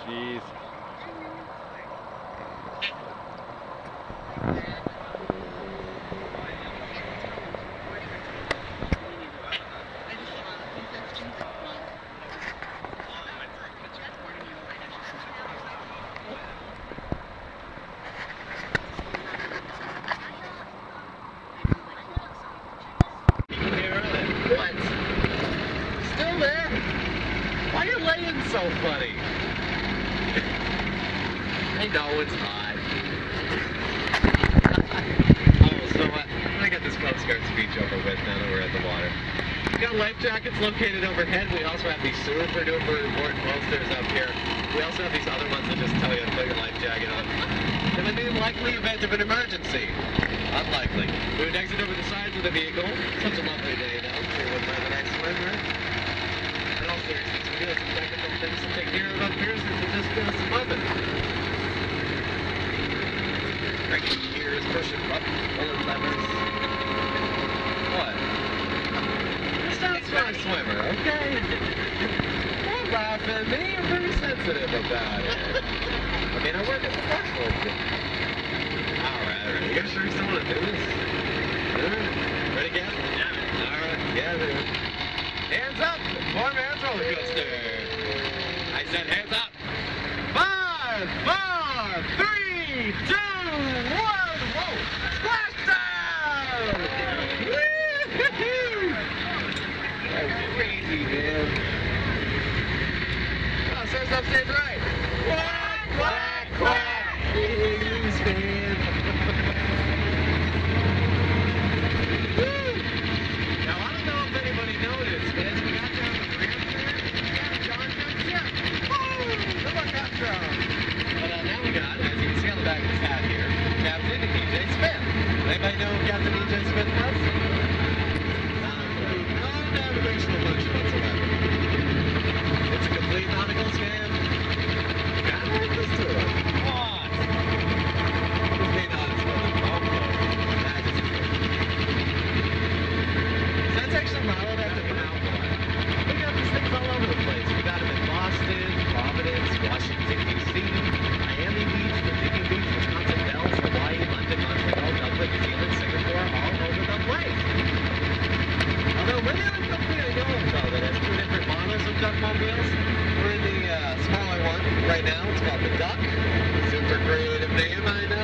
Jeez. What? Still there? Why are you laying so funny? I know it's hot. Oh, so I got this Coast Guard speech over with now that we're at the water. We got life jackets located overhead. We also have these super duper important posters up here. We also have these other ones that just tell you to put your life jacket on. In the unlikely event of an emergency. Unlikely. We would exit over the sides of the vehicle. Such a lovely day, though. So we'll have a nice swim, right? In all seriousness, we do have some technical things to take care of up here since it's just been some oven. Cranking gears, pushing buttons, pulling levers. What? This sounds for a swimmer, okay? Don't laugh at me. You're very sensitive about it. I mean, I work at the hospital. Alright. You guys sure you still want to do this? Alright. Ready, Gavin? Yeah. Alright, Gavin. Hands up! Poor man's roller coaster. I said hands up. 5, 4, 3, 2, 1. Whoa! Splashdown! Woo-hoo-hoo! That's crazy, man. Oh, so it's upstage right. Quack, quack, quack. Please, man. Now, I don't know if anybody noticed, but as we got down the ramp there, we got a John Jones here. Woo! Look at that drone. But now we got, as you can see on the back of his hat here, Captain E.J. Smith. Anybody know who Captain E.J. Smith was? Not a clue. No navigational function whatsoever. It's a complete nautical scam. Gotta like this to it. What? Just being honest with it. Okay. That is good. That's actually modeled after Canal Boy. We got these things all over the place. We got them in Boston, Providence, Washington, D.C., Miami Beach, Virginia Beach, Wisconsin Dells, Hawaii, London, Montreal, Dublin, New Zealand, Singapore, all over the place. Although we're the only company I know of, though, that has two different models of duckmobiles. We're in the smaller one right now. It's called the Duck. Super creative name, I know.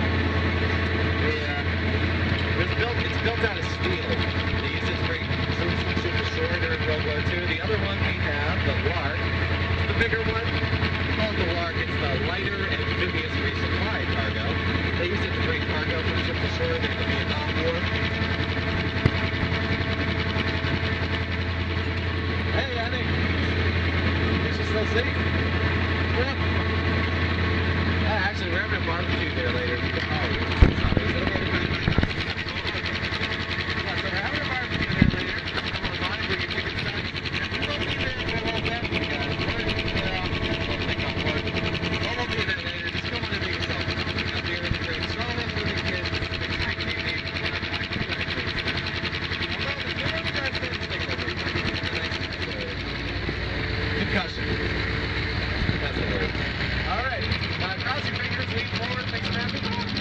It's built out of steel. They use it to bring troops from super shore during World War II. The other one we have, the Lark, it's the bigger one. We call it the Lark. It's the lighter amphibious resupply cargo. They use it to bring cargo from ship to shore during the Vietnam War. Hey, Annie. Is she still safe? Yeah. Actually, we're having a barbecue there later. Oh, sorry. Is it okay to put it back? Yeah, so we're having a barbecue there later. Come on by, bring your tickets back. We won't be there for a little bit. We'll do that later. Just come on and make yourself. Up here in the great strong enough for the kids. Big screen TV. Concussion. That's a word. All right. Cross your fingers, lean forward, take some happy thoughts.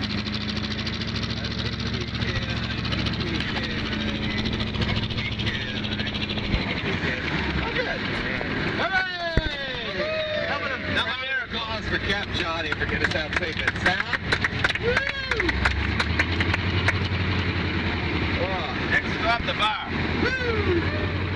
Oh, good. Hooray! Now a miracle is for Cap Johnny for getting us out safe and sound. Woo! Oh, next up the bar. Woo!